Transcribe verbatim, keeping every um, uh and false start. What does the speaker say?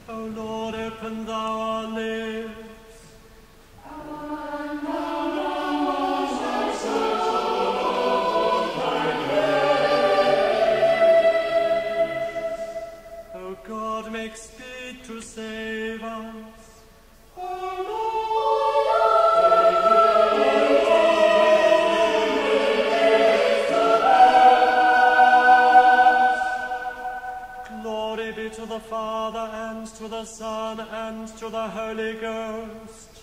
O Lord, open thou our lips. And thou dost exalt thy grace. O God, make speed to save us. O Lord, Glory be to the Father, and to the Son, and to the Holy Ghost,